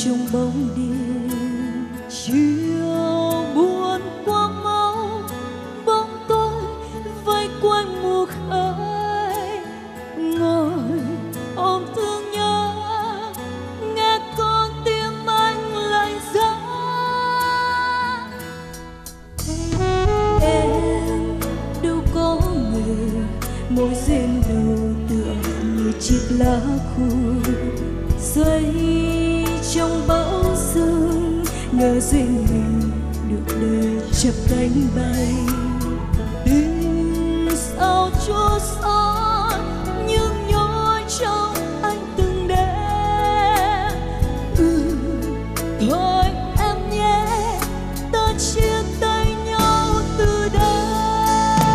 trong bóng đêm chiều buồn quá máu, bóng tối vây quanh mùa khơi, ngồi ôm thương nhớ nghe con tim anh lạnh giá. Em đâu có ngờ mối duyên đầu tựa như chiếc lá khô rơi trong bão sương, ngờ duyên mình được đời chập cánh bay. Tình sao chua xót nhưng nhói trong anh từng đêm. Thôi em nhé, ta chia tay nhau từ đây.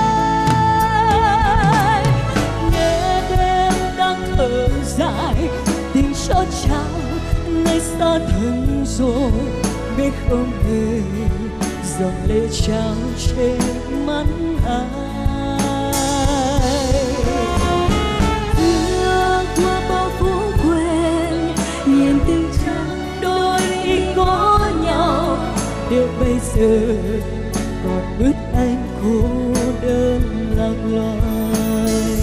Nghe đêm đang thở dài tình cho chào nay xa thân rồi, biết không hề giọt lệ trao trên mắt ai. Thương qua bao phố quen, nhìn tình trăng đôi khi có nhau, điều bây giờ còn bước anh cô đơn lạc loài.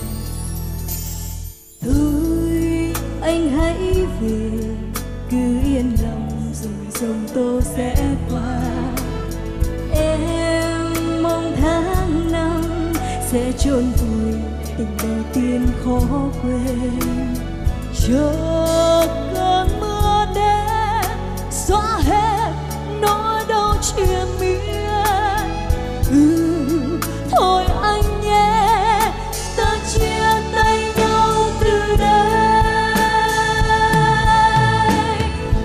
Thôi anh hãy về, cứ yên lòng rồi dòng tố sẽ qua. Em mong tháng năm sẽ chôn vùi tình đầu tiên khó quên. Chờ cơn mưa đến xóa hết nỗi đau triền miên. Thôi anh nhé, ta chia tay nhau từ đây.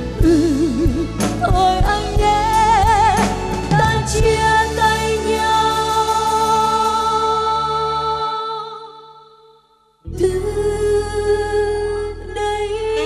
Thôi anh nhé, ta chia tay nhau từ đây.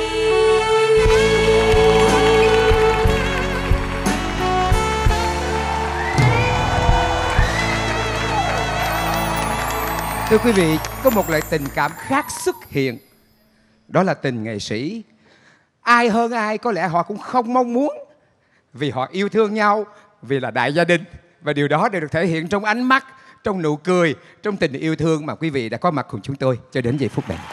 Thưa quý vị, có một loại tình cảm khác xuất hiện. Đó là tình nghệ sĩ. Ai hơn ai có lẽ họ cũng không mong muốn, vì họ yêu thương nhau, vì là đại gia đình. Và điều đó đều được thể hiện trong ánh mắt, trong nụ cười, trong tình yêu thương mà quý vị đã có mặt cùng chúng tôi cho đến giây phút này.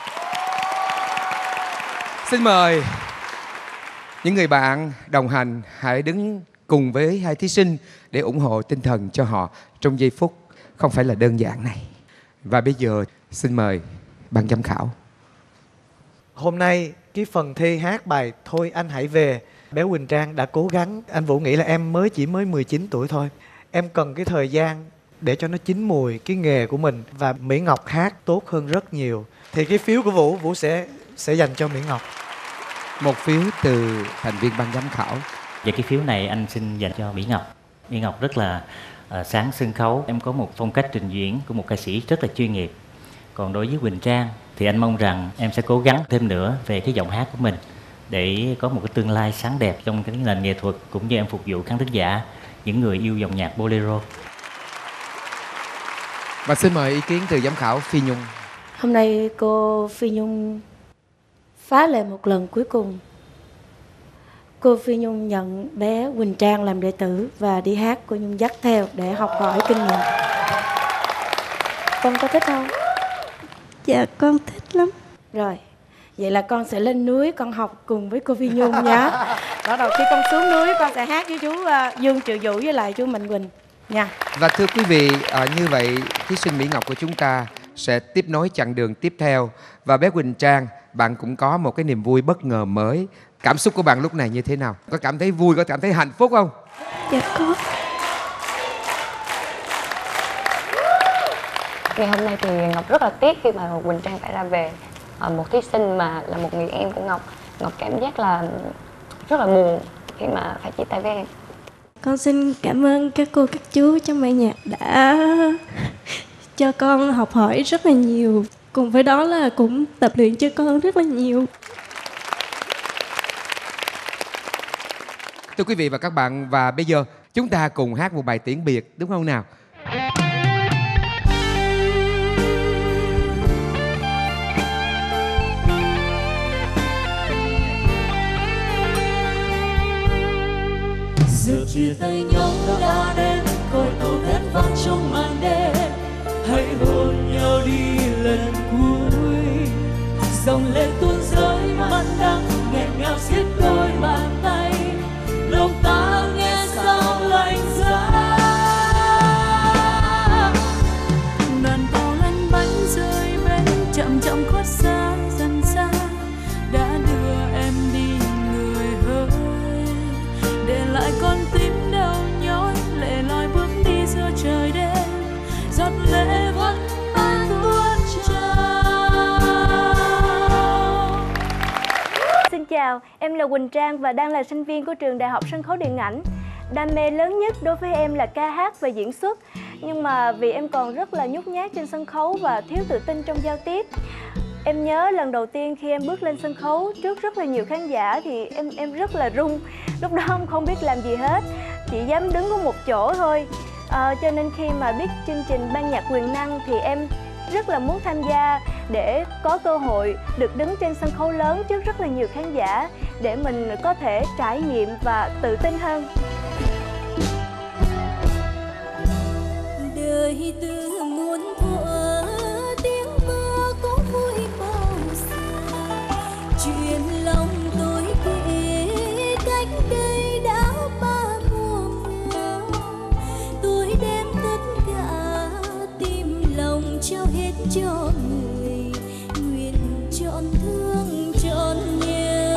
Xin mời những người bạn đồng hành hãy đứng cùng với hai thí sinh để ủng hộ tinh thần cho họ trong giây phút không phải là đơn giản này. Và bây giờ xin mời ban giám khảo. Hôm nay cái phần thi hát bài Thôi Anh Hãy Về, bé Quỳnh Trang đã cố gắng. Anh Vũ nghĩ là em chỉ mới 19 tuổi thôi. Em cần cái thời gian để cho nó chín mùi cái nghề của mình. Và Mỹ Ngọc hát tốt hơn rất nhiều. Thì cái phiếu của Vũ sẽ dành cho Mỹ Ngọc. Một phiếu từ thành viên ban giám khảo. Và cái phiếu này anh xin dành cho Mỹ Ngọc. Mỹ Ngọc rất là sáng sân khấu. Em có một phong cách trình diễn của một ca sĩ rất là chuyên nghiệp. Còn đối với Quỳnh Trang thì anh mong rằng em sẽ cố gắng thêm nữa về cái giọng hát của mình để có một cái tương lai sáng đẹp trong cái nền nghệ thuật, cũng như em phục vụ khán thính giả, những người yêu dòng nhạc bolero. Và xin mời ý kiến từ giám khảo Phi Nhung. Hôm nay cô Phi Nhung phá lệ một lần cuối cùng. Cô Phi Nhung nhận bé Quỳnh Trang làm đệ tử và đi hát cô Nhung dắt theo để học hỏi kinh nghiệm. Con có thích không? Dạ con thích lắm. Rồi, vậy là con sẽ lên núi con học cùng với cô Phi Nhung nhá. Bắt đầu khi con xuống núi con sẽ hát với chú Dương Triệu Vũ với lại chú Mạnh Quỳnh nha. Và thưa quý vị, như vậy thí sinh Mỹ Ngọc của chúng ta sẽ tiếp nối chặng đường tiếp theo. Và bé Quỳnh Trang, bạn cũng có một cái niềm vui bất ngờ mới. Cảm xúc của bạn lúc này như thế nào? Có cảm thấy vui, có cảm thấy hạnh phúc không? Dạ có. Ngày hôm nay thì Ngọc rất là tiếc khi mà Quỳnh Trang phải ra về. Một thí sinh mà là một người em của Ngọc. Ngọc cảm giác là rất là buồn khi mà phải chia tay với em. Con xin cảm ơn các cô các chú trong ban nhạc đã cho con học hỏi rất là nhiều. Cùng với đó là cũng tập luyện cho con rất là nhiều. Thưa quý vị và các bạn, và bây giờ chúng ta cùng hát một bài tiễn biệt, đúng không nào? giờ chia tay nhau đã đến, coi tàu thét vang trong màn đêm. Hãy hôn nhau đi lần cuối, dòng lệ tuôn rơi mắt đắng nghẹn ngào xiết đôi bàn tay, lòng ta nghe sao lạnh giá. Đoàn tàu lăn bánh rơi bến, chậm chậm khuất xa dần xa, đã đưa em đi người hỡi, để lại con tim đau nhói, lệ loi bước đi giữa trời đêm, giọt lệ vẫn mãi tuôn trào. Xin chào, em là Quỳnh Trang và đang là sinh viên của trường Đại học Sân khấu Điện ảnh. Đam mê lớn nhất đối với em là ca hát và diễn xuất. Nhưng mà vì em còn rất là nhút nhát trên sân khấu và thiếu tự tin trong giao tiếp. Em nhớ lần đầu tiên khi em bước lên sân khấu trước rất là nhiều khán giả thì em rất là run. Lúc đó em không biết làm gì hết, chỉ dám đứng có một chỗ thôi. Cho nên khi mà biết chương trình Ban nhạc quyền năng thì em rất là muốn tham gia để có cơ hội được đứng trên sân khấu lớn trước rất là nhiều khán giả để mình có thể trải nghiệm và tự tin hơn. Đời từ muôn thuở tiếng mưa có vui bao giờ, chuyện lòng tôi kể cách đây đã 3 mùa mưa. Tôi đem tất cả tim lòng trao hết cho người, nguyện trọn thương trọn nhớ.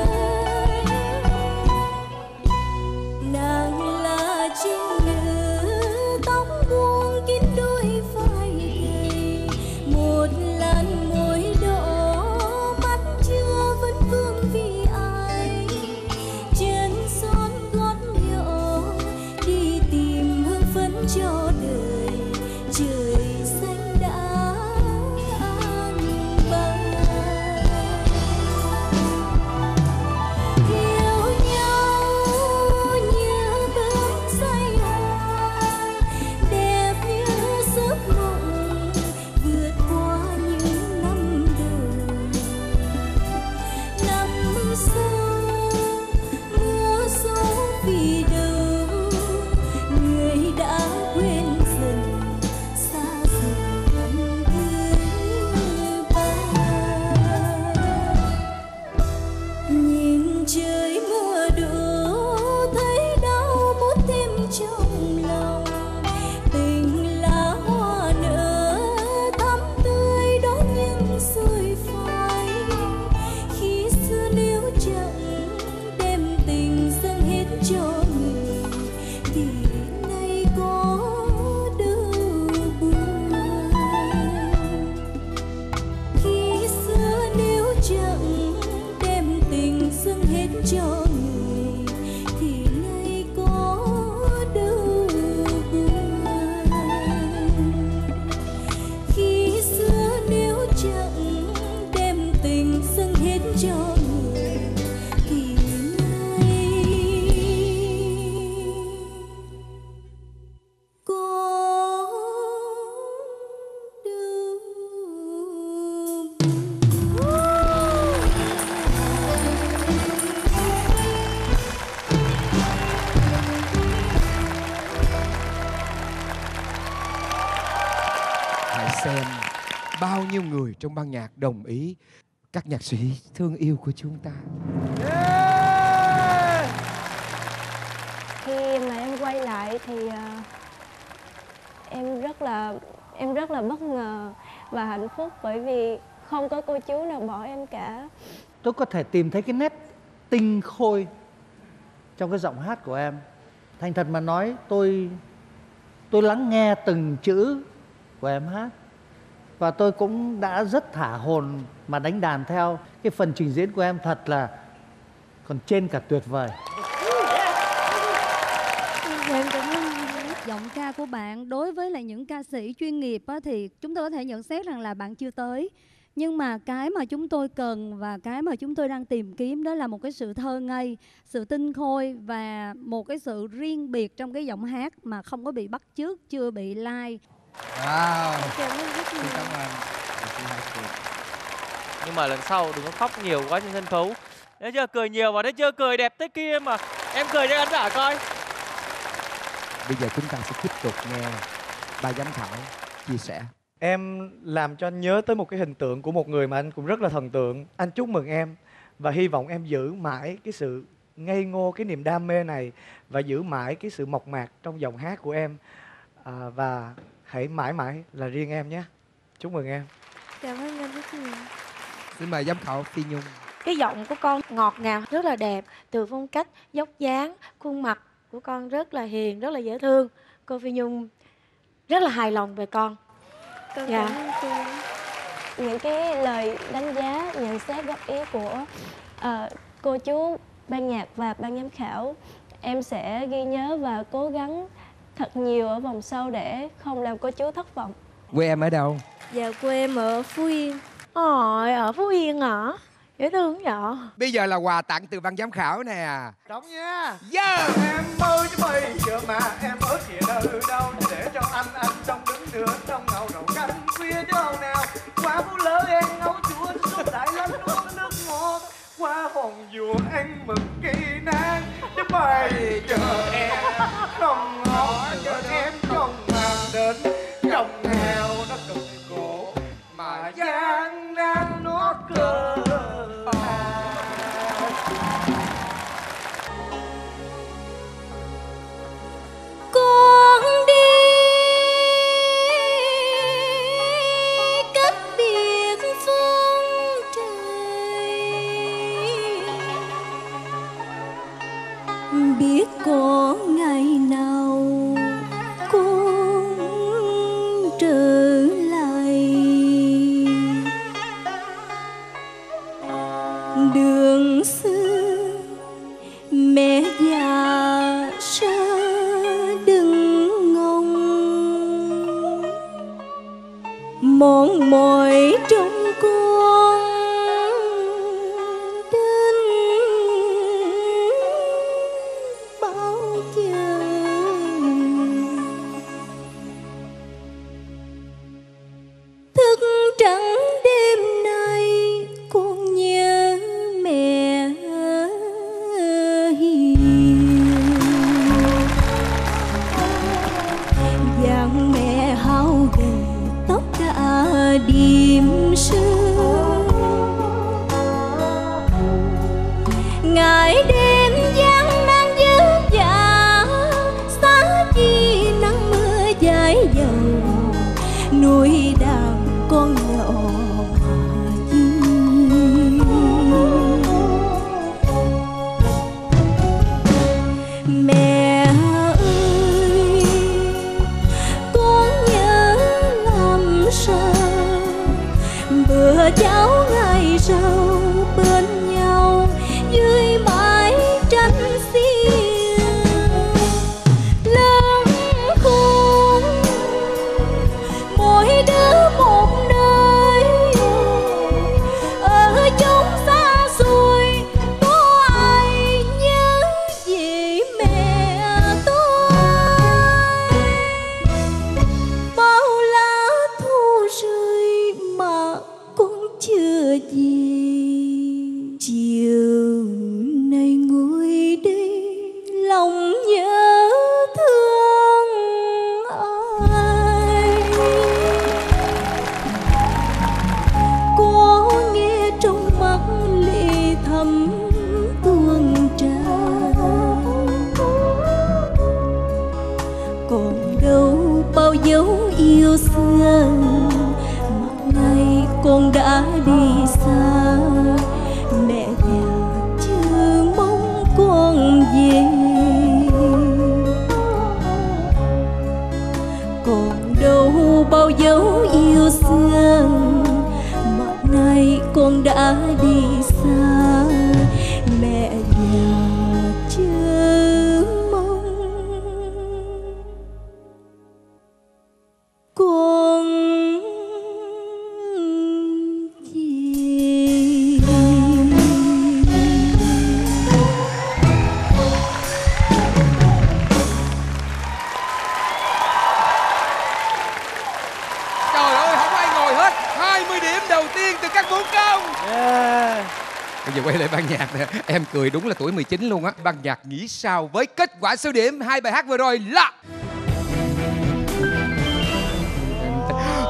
Nàng là trinh nữ tóc buông kín đôi vai gầy, một làn môi đỏ mắt chưa vẫn vương vì ai, chân son gót nhỏ đi tìm hương phấn cho đời, trời xanh đã an bài. Yêu nhau như bướm say hoa, đẹp như giấc mộng vượt qua những năm đời. Năm xưa mưa gió vì đâu, người đã quên dần xa dần thứ ba. Nhìn trời mưa đổ thấy đau buốt thêm trong lòng, tình lá hoa nở thắm tươi đón những xuôi phai. Khi xưa nếu chẳng đem tình dâng hết cho người thì nay có đâu buồn. Khi xưa nếu chẳng đem tình dâng hết cho người thì nay có đâu buồn. Khi xưa nếu chẳng đem tình dâng hết cho người thì nay có đâu Hãy xem bao nhiêu người trong ban nhạc đồng ý các nhạc sĩ thương yêu của chúng ta. Khi mà em quay lại thì em rất là bất ngờ và hạnh phúc bởi vì không có cô chú nào bỏ em cả. Tôi có thể tìm thấy cái nét tinh khôi trong cái giọng hát của em. Thành thật mà nói, tôi lắng nghe từng chữ của em hát và tôi cũng đã rất thả hồn mà đánh đàn theo. Cái phần trình diễn của em thật là còn trên cả tuyệt vời. Em cũng giọng ca của bạn đối với lại những ca sĩ chuyên nghiệp á, thì chúng tôi có thể nhận xét rằng là bạn chưa tới. Nhưng mà cái mà chúng tôi cần và cái mà chúng tôi đang tìm kiếm đó là một cái sự thơ ngây, sự tinh khôi và một cái sự riêng biệt trong cái giọng hát mà không có bị bắt chước, chưa bị lai. Wow. Xin cảm ơn. Nhưng mà lần sau đừng có khóc nhiều quá trên sân khấu. Thấy chưa, cười nhiều vào, thấy chưa, cười đẹp thế kia mà em cười cho khán giả coi. Bây giờ chúng ta sẽ tiếp tục nghe ba giám khảo chia sẻ. Em làm cho anh nhớ tới một cái hình tượng của một người mà anh cũng rất là thần tượng. Anh chúc mừng em và hy vọng em giữ mãi cái sự ngây ngô, cái niềm đam mê này và giữ mãi cái sự mộc mạc trong giọng hát của em. Và hãy mãi mãi là riêng em nhé. Chúc mừng em. Cảm ơn anh rất nhiều. Xin mời giám khảo Phi Nhung. Cái giọng của con ngọt ngào, rất là đẹp. Từ phong cách, dốc dáng, khuôn mặt của con rất là hiền, rất là dễ thương. Cô Phi Nhung rất là hài lòng về con. Con Dạ. cảm ơn cô. Những cái lời đánh giá, nhận xét góp ý của cô chú ban nhạc và ban giám khảo, em sẽ ghi nhớ và cố gắng thật nhiều ở vòng sau để không làm cô chú thất vọng. Quê em ở đâu? Dạ, quê em ở Phú Yên. Ở Phú Yên hả? Dễ thương vậy. Bây giờ là quà tặng từ ban giám khảo nè. Đóng nha. Yeah. Em ơi chứ bây giờ mà em ở kia đâu đâu để cho anh trong đứng nữa trong ngầu đầu canh khuya đâu nào. Qua bú lỡ em nấu chua sốt đại lắm nuốt nước ngọt. Qua hòn dùa ăn mực kỳ nan chứ bây giờ em không ngọt giờ em không làm đến chồng nghèo nó cực khổ mà gian nan nó cơ. Con đi cách biệt phương trời, biết có ngày nào con trở lại. Đường xưa mẹ già xa đừng ngông, mòn mỏi trong con đến bao giờ. Thức trắng đêm nay con nhớ mẹ hiền, dáng mẹ hao gầy tóc đã điềm sương. Ngày đêm gian nan vất vả, xa chi nắng mưa dãi dầu, nuôi đàn con nhỏ mà vui. Mẹ ơi, con nhớ làm sao bữa cháu ngày sau bên nhau dưới mái tranh xiên. Lớn khôn mỗi đứa một nơi, ở chốn xa xôi có ai nhớ về mẹ tôi. Bao lá thu rơi mà con chưa về, chiều nay ngồi đây lòng nhớ thương ai. Có nghe trong mắt lệ thầm tuôn tràn, còn đâu bao dấu yêu xưa. Một ngày con đã đi xa, mẹ già chưa mong con về. Còn đâu bao dấu yêu xưa, một ngày con đã đi xa, mẹ già chưa mong con Trời ơi, không ai ngồi hết. 20 điểm đầu tiên từ các vũ công. Bây giờ quay lại ban nhạc nè. Em cười đúng là tuổi 19 luôn á. Ban nhạc nghĩ sao với kết quả số điểm hai bài hát vừa rồi là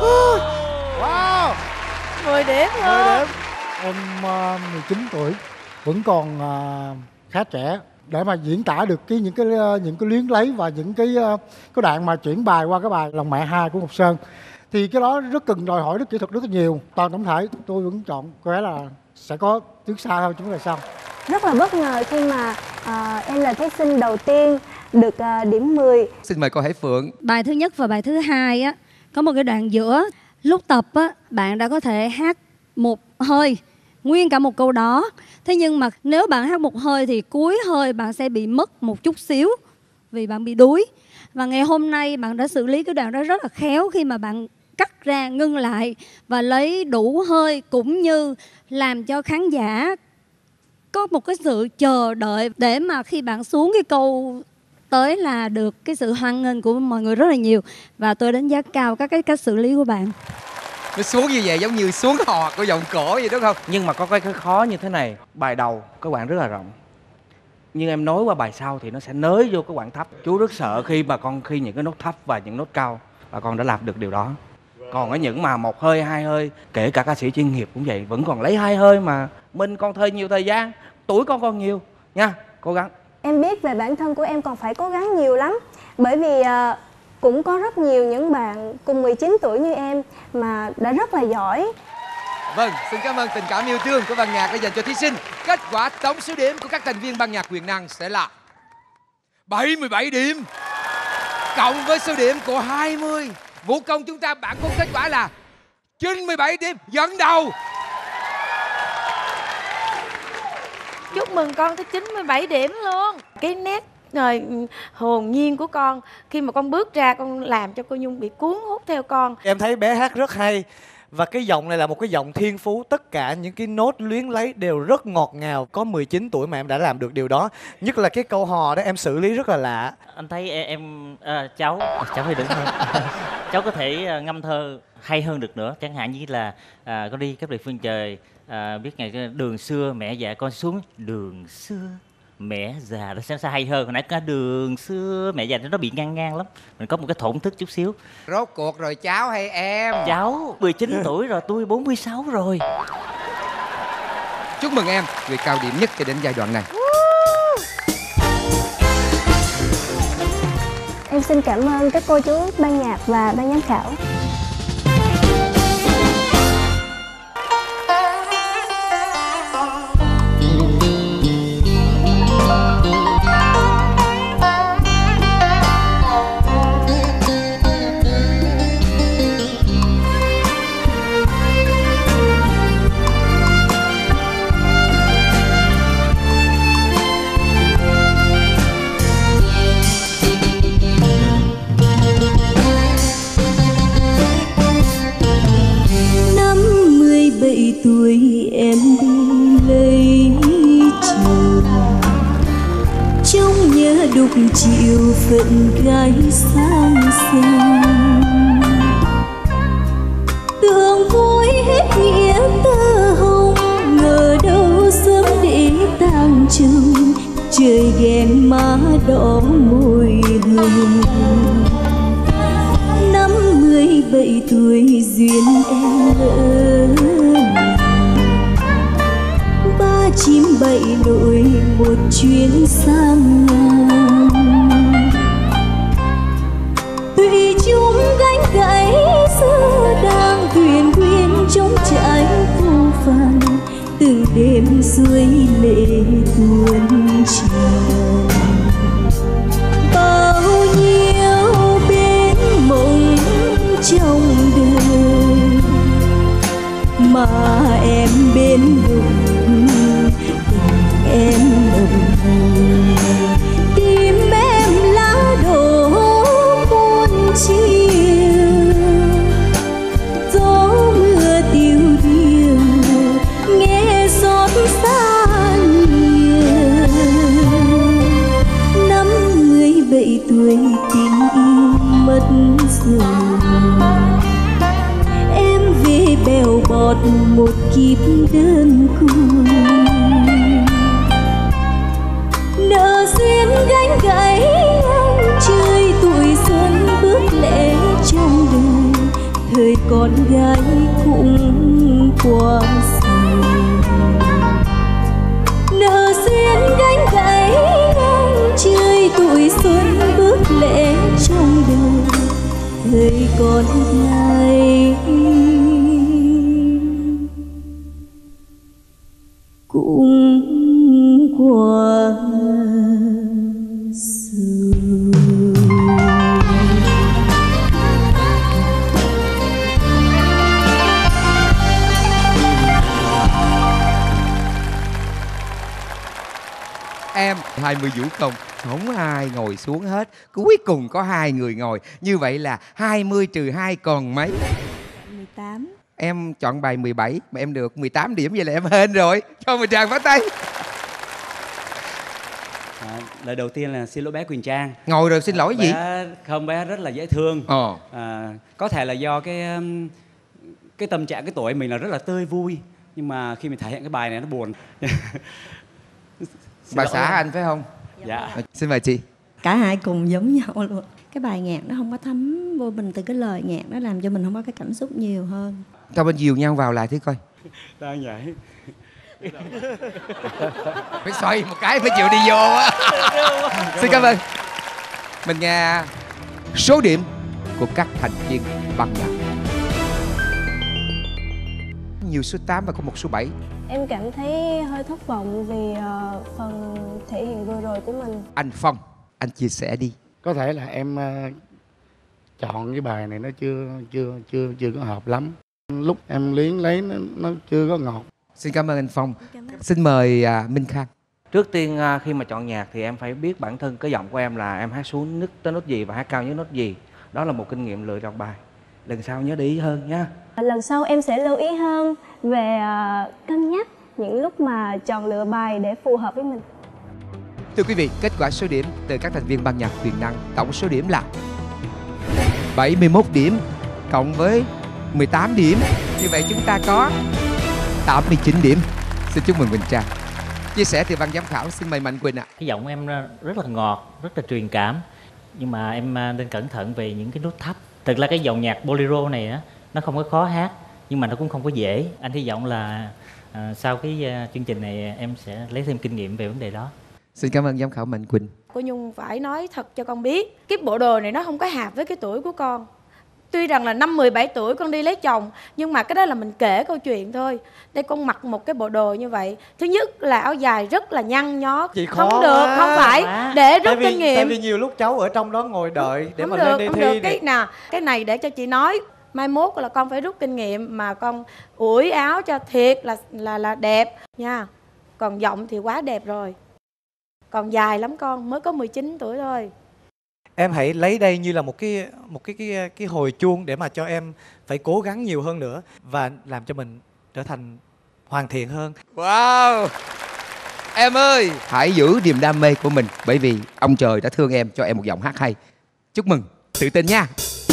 Wow, 10 điểm 10 luôn. điểm. Em 19 tuổi, vẫn còn khá trẻ để mà diễn tả được những cái luyến lấy và những cái đoạn mà chuyển bài qua cái bài Lòng Mẹ 2 của Ngọc Sơn. Thì cái đó rất cần đòi hỏi kỹ thuật rất là nhiều. Toàn tổng thể tôi vẫn chọn có lẽ là sẽ có tiến xa hơn chúng ta sau. Rất là bất ngờ khi mà em là thí sinh đầu tiên được điểm 10. Xin mời cô Hải Phượng. Bài thứ nhất và bài thứ hai á, có một cái đoạn giữa. Lúc tập á, bạn đã có thể hát một hơi nguyên cả một câu đó. Thế nhưng mà nếu bạn hát một hơi thì cuối hơi bạn sẽ bị mất một chút xíu vì bạn bị đuối. Và ngày hôm nay bạn đã xử lý cái đoạn đó rất là khéo khi mà bạn cắt ra, ngưng lại và lấy đủ hơi, cũng như làm cho khán giả có một cái sự chờ đợi để mà khi bạn xuống cái câu tới là được cái sự hoan nghênh của mọi người rất là nhiều. Và tôi đánh giá cao các cái cách xử lý của bạn. Nó xuống như vậy giống như xuống hò của giọng cổ vậy đúng không? Nhưng mà có cái khó như thế này. Bài đầu các bạn rất là rộng, nhưng em nối qua bài sau thì nó sẽ nới vô cái quãng thấp. Chú rất sợ khi những cái nốt thấp và những nốt cao, và con đã làm được điều đó. Còn ở những mà một hơi, hai hơi, kể cả ca sĩ chuyên nghiệp cũng vậy, vẫn còn lấy hai hơi mà. Mình còn nhiều thời gian, tuổi con còn nhiều nha, cố gắng. Em biết về bản thân của em còn phải cố gắng nhiều lắm. Bởi vì cũng có rất nhiều những bạn cùng 19 tuổi như em mà đã rất là giỏi. Vâng, xin cảm ơn tình cảm yêu thương của ban nhạc đã dành cho thí sinh. Kết quả tổng số điểm của các thành viên ban nhạc quyền năng sẽ là 77 điểm cộng với số điểm của 20. Vũ Công chúng ta bản có kết quả là 97 điểm, dẫn đầu. Chúc mừng con tới 97 điểm luôn. Cái nét rồi hồn nhiên của con khi mà con bước ra, con làm cho cô Nhung bị cuốn hút theo con. Em thấy bé hát rất hay. Và cái giọng này là một cái giọng thiên phú. Tất cả những cái nốt luyến lấy đều rất ngọt ngào. Có 19 tuổi mà em đã làm được điều đó. Nhất là cái câu hò đó em xử lý rất là lạ. Anh thấy cháu hay đừng hơn. Cháu có thể ngâm thơ hay hơn được nữa. Chẳng hạn như là con đi các địa phương trời, biết ngày đường xưa mẹ dạy con xuống đường xưa mẹ già, nó sẽ hay hơn. Hồi nãy cả đường xưa mẹ già nó bị ngang lắm. Mình có một cái thổn thức chút xíu. Rốt cuộc rồi cháu hay em? Cháu 19 tuổi rồi, tôi 46 rồi. Chúc mừng em vì cao điểm nhất cho đến giai đoạn này. Em xin cảm ơn các cô chú ban nhạc và ban giám khảo. Tuổi em đi lấy chồng, trong nhớ đục chịu phận gái sang sông. Tưởng vui hết nghĩa tơ hồng, ngờ đâu sớm để tang chồng. Trời ghen má đỏ môi hồng. 57 tuổi duyên em lỡ, 397 nỗi một chuyến sang ngang. Thủy chung gánh gãy xưa đang thuyền quyên trong trải vô phàn. Từng đêm suối lệ tuôn trào, bao nhiêu biến mộng trong đời mà em bên vùng em mộng. Tim em lá đổ muôn chiều, gió mưa tiêu điều nghe xót xa nhiều. 57 tuổi tình yêu mất rồi, em về bèo bọt một kiếp đơn côi. Nợ duyên gánh gãy anh chơi tuổi xuân bước lễ trong đời. thời con gái cũng qua rồi. Nợ duyên gánh gãy ngang trời, tuổi xuân bước lễ trong đời, thời con gái cũng qua rồi. Em 20 vũ công, không ai ngồi xuống hết, cuối cùng có 2 người ngồi. Như vậy là 20 trừ 2 còn mấy? 18. Em chọn bài 17 mà em được 18 điểm, vậy là em hên rồi. Cho một tràng pháo tay. Lời đầu tiên là xin lỗi bé Quỳnh Trang. Ngồi rồi xin lỗi gì? Không, bé rất là dễ thương. Có thể là do cái tâm trạng, cái tuổi mình là rất là tươi vui, nhưng mà khi mình thể hiện cái bài này nó buồn. Bà xã anh phải không? Dạ. Xin mời chị. Cả hai cùng giống nhau luôn. Cái bài nhạc nó không có thấm vô mình từ cái lời nhạc, nó làm cho mình không có cái cảm xúc nhiều hơn. Cho bên dìu nhau vào lại thử coi. Đang vậy. Phải xoay một cái phải chịu đi vô á. Xin cảm ơn. Mình nghe số điểm của các thành viên ban nhạc. Nhiều số 8 và có một số 7. Em cảm thấy hơi thất vọng vì phần thể hiện vừa rồi của mình. Anh Phong, anh chia sẻ đi. Có thể là em chọn cái bài này nó chưa có hợp lắm. Lúc em luyến lấy nó chưa có ngọt. Xin cảm ơn anh Phong. Xin mời Minh Khang. Trước tiên khi mà chọn nhạc thì em phải biết bản thân cái giọng của em là em hát xuống nức tới nốt gì và hát cao nhất nốt gì. Đó là một kinh nghiệm lựa chọn bài. Lần sau nhớ để ý hơn nha. Lần sau em sẽ lưu ý hơn về cân nhắc những lúc mà chọn lựa bài để phù hợp với mình. Thưa quý vị, kết quả số điểm từ các thành viên ban nhạc Quyền Năng, tổng số điểm là 71 điểm cộng với 18 điểm. Như vậy chúng ta có 89 điểm. Xin chúc mừng Quỳnh Trang. Chia sẻ từ ban giám khảo, xin mời Mạnh Quỳnh ạ. Cái giọng em rất là ngọt, rất là truyền cảm, nhưng mà em nên cẩn thận về những cái nốt thấp. Thực ra cái dòng nhạc bolero này á, nó không có khó hát, nhưng mà nó cũng không có dễ. Anh hy vọng là sau cái chương trình này em sẽ lấy thêm kinh nghiệm về vấn đề đó. Xin cảm ơn giám khảo Mạnh Quỳnh. Cô Nhung phải nói thật cho con biết, cái bộ đồ này nó không có hợp với cái tuổi của con. Tuy rằng là năm 17 tuổi con đi lấy chồng, nhưng mà cái đó là mình kể câu chuyện thôi. Đây con mặc một cái bộ đồ như vậy, thứ nhất là áo dài rất là nhăn nhó. Chị khó không được, không phải để rút kinh nghiệm. Tại vì nhiều lúc cháu ở trong đó ngồi đợi để không mà được, lên đi không thi. Được. Cái này để cho chị nói, mai mốt là con phải rút kinh nghiệm mà con ủi áo cho thiệt là đẹp nha. Còn giọng thì quá đẹp rồi, còn dài lắm, con mới có 19 tuổi thôi. Em hãy lấy đây như là một cái hồi chuông để mà cho em phải cố gắng nhiều hơn nữa và làm cho mình trở thành hoàn thiện hơn. Wow! Em ơi, hãy giữ niềm đam mê của mình, bởi vì ông trời đã thương em, cho em một giọng hát hay. Chúc mừng, tự tin nha.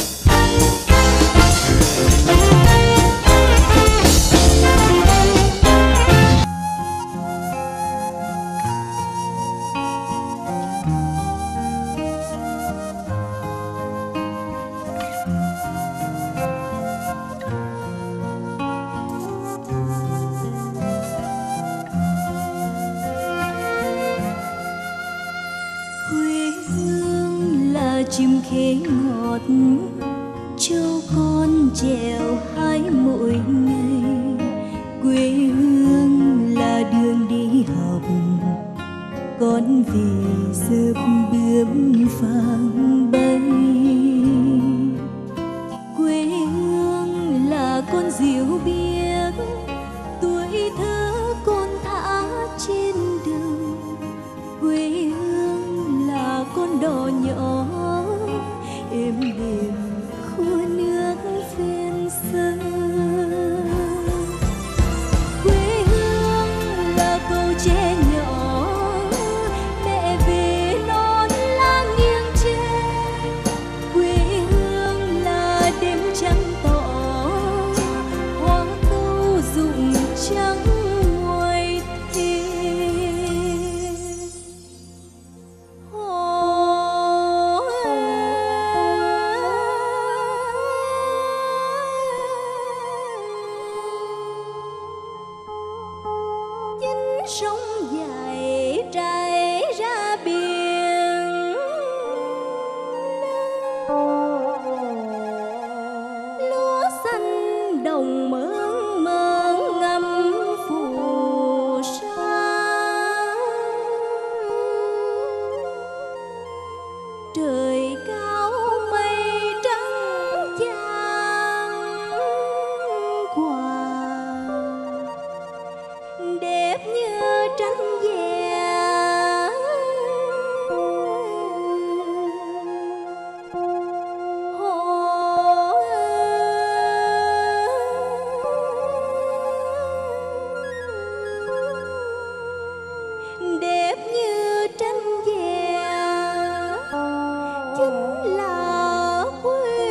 chim khế ngọt châu con trèo hái mỗi ngày. Quê hương là đường đi học, con về dợp bướm phang bay. Quê hương là con diều biếc, tuổi thơ con thả trên đường. Quê hương là con đò nhỏ êm đềm khua nước ven sông. Quê hương là cầu tre nhỏ, mẹ về non lá nghiêng tre. Quê hương là đêm trăng tỏ, hoa câu rụng trắng ngoài thềm. Hò trời cao mây trắng chan hòa, đẹp như tranh vẽ. Đẹp như tranh vẽ chính là quê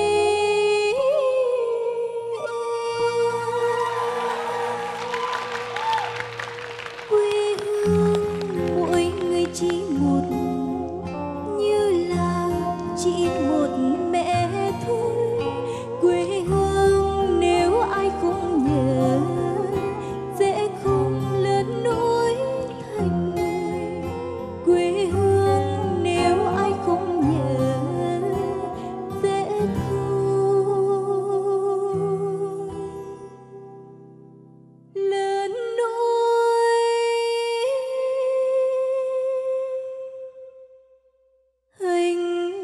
hương. Mỗi người chỉ một, như là chỉ một mẹ thôi. Quê hương nếu ai không nhớ sẽ không lớn nổi thành người. Quê hương nếu ai không nhớ sẽ không lớn nổi hình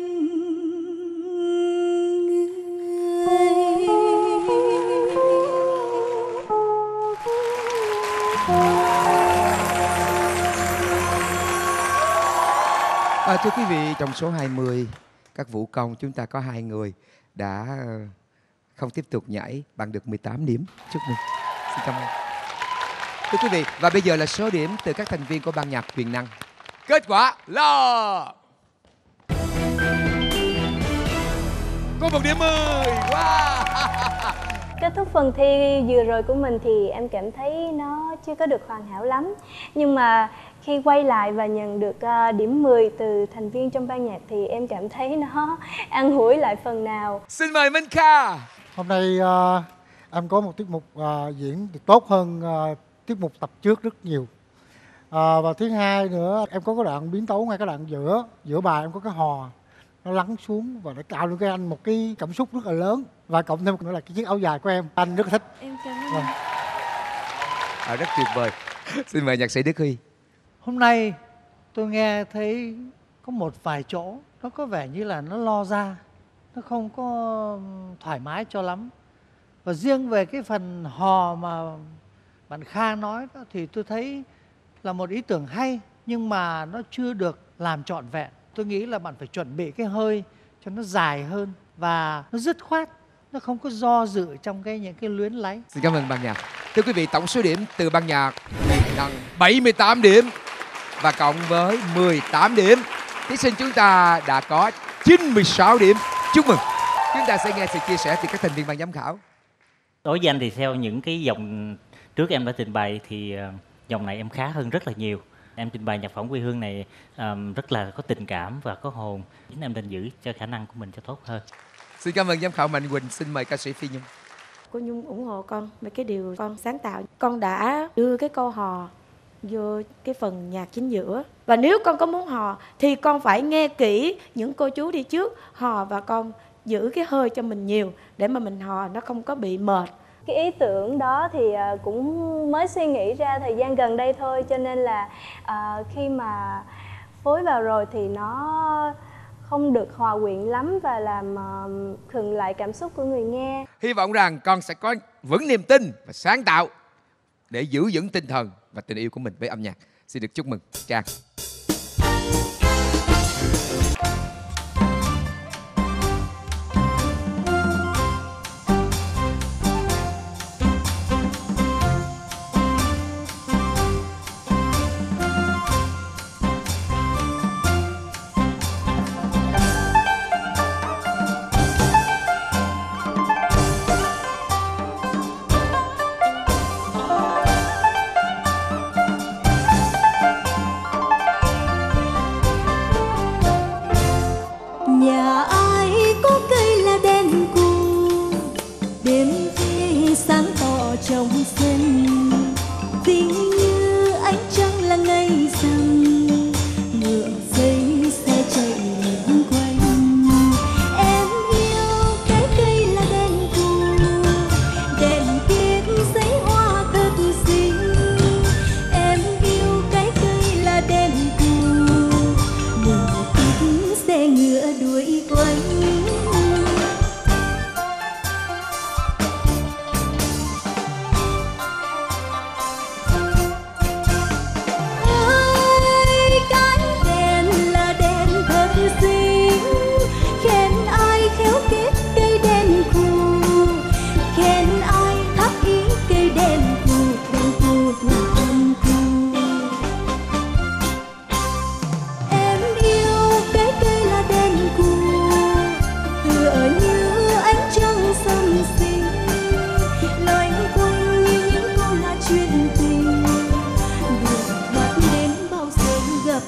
Thưa quý vị, trong số 20 các vũ công chúng ta có 2 người đã không tiếp tục nhảy, bằng được 18 điểm. Chúc mừng. Xin cảm ơn. Thưa quý vị, và bây giờ là số điểm từ các thành viên của ban nhạc Quyền Năng. Kết quả là có 1 điểm 10. Wow. Kết thúc phần thi vừa rồi của mình thì em cảm thấy nó chưa có được hoàn hảo lắm. Nhưng mà khi quay lại và nhận được điểm 10 từ thành viên trong ban nhạc thì em cảm thấy nó an ủi lại phần nào. Xin mời Minh Kha. Hôm nay em có một tiết mục diễn tốt hơn tiết mục tập trước rất nhiều. Và thứ hai nữa, em có cái đoạn biến tấu ngay cái đoạn giữa bài, em có cái hò nó lắng xuống và nó tạo lên cái anh một cái cảm xúc rất là lớn. Và cộng thêm nữa là cái chiếc áo dài của em, anh rất là thích. Em cảm ơn. Rất tuyệt vời. Xin mời nhạc sĩ Đức Huy. Hôm nay tôi nghe thấy có một vài chỗ nó có vẻ như là nó lo ra, nó không có thoải mái cho lắm. Và riêng về cái phần hò mà bạn Kha nói đó, thì tôi thấy là một ý tưởng hay nhưng mà nó chưa được làm trọn vẹn. Tôi nghĩ là bạn phải chuẩn bị cái hơi cho nó dài hơn và nó dứt khoát, nó không có do dự trong những cái luyến láy. Xin cảm ơn ban nhạc. Thưa quý vị, tổng số điểm từ ban nhạc là 78 điểm và cộng với 18 điểm, thí sinh chúng ta đã có 96 điểm. Chúc mừng. Chúng ta sẽ nghe sự chia sẻ từ các thành viên ban giám khảo. Đối với anh thì theo những cái dòng trước em đã trình bày thì dòng này em khá hơn rất là nhiều. Em trình bày nhạc phẩm quê hương này rất là có tình cảm và có hồn. Chính em nên giữ cho khả năng của mình cho tốt hơn. Xin cảm ơn giám khảo Mạnh Quỳnh. Xin mời ca sĩ Phi Nhung. Cô Nhung ủng hộ con về cái điều con sáng tạo. Con đã đưa cái câu hò vô cái phần nhạc chính giữa. Và nếu con có muốn hò thì con phải nghe kỹ những cô chú đi trước hò và con giữ cái hơi cho mình nhiều để mà mình hò nó không có bị mệt. Cái ý tưởng đó thì cũng mới suy nghĩ ra thời gian gần đây thôi, cho nên là khi mà phối vào rồi thì nó không được hòa quyện lắm và làm khựng lại cảm xúc của người nghe. Hy vọng rằng con sẽ có vững niềm tin và sáng tạo để giữ vững tinh thần và tình yêu của mình với âm nhạc. Xin được chúc mừng Trang.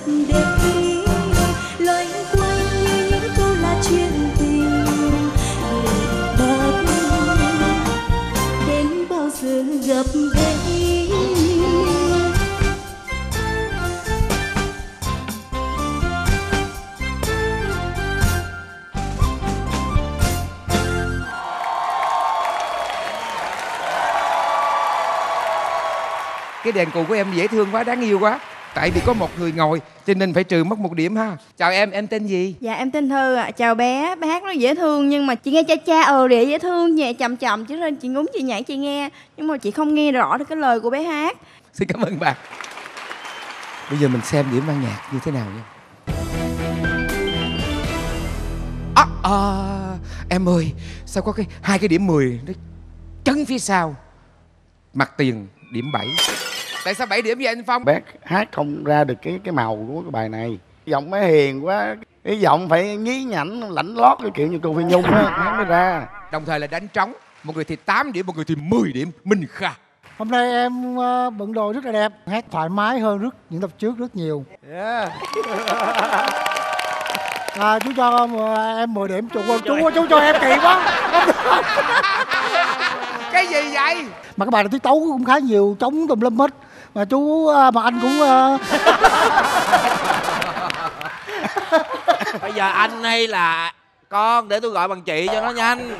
đây. Loanh quanh như những câu là chuyện tình người bác, đến bao giờ gặp đây. Cái đèn cụ của em dễ thương quá, đáng yêu quá. Tại vì có một người ngồi cho nên phải trừ mất 1 điểm ha. Chào em tên gì? Dạ em tên Thư ạ. Chào bé hát nó dễ thương nhưng mà chị nghe cha cha để dễ thương nhẹ chậm chậm chứ lên chị ngúng chị nhảy chị nghe nhưng mà chị không nghe rõ được cái lời của bé hát. Xin cảm ơn bạn. Bây giờ mình xem điểm ban nhạc như thế nào nha. Em ơi, sao có cái 2 cái điểm 10 nó chấn phía sau. Mặt tiền điểm 7. Tại sao 7 điểm vậy anh Phong? Bé hát không ra được cái màu của cái bài này. Giọng bé hiền quá, cái giọng phải nhí nhảnh lảnh lót cái kiểu như cô Phi Nhung á, hát mới ra. Đồng thời là đánh trống. Một người thì 8 điểm, một người thì 10 điểm. Minh Kha. Hôm nay em bận đồ rất là đẹp, hát thoải mái hơn những tập trước rất nhiều. Yeah. Chú cho em 10 điểm. Chú cho em kỳ quá. Cái gì vậy? Mà cái bài này tiết tấu cũng khá nhiều, trống tùm lum hết. Mà chú, mà anh cũng... Bây giờ anh hay là con, để tôi gọi bằng chị cho nó nhanh.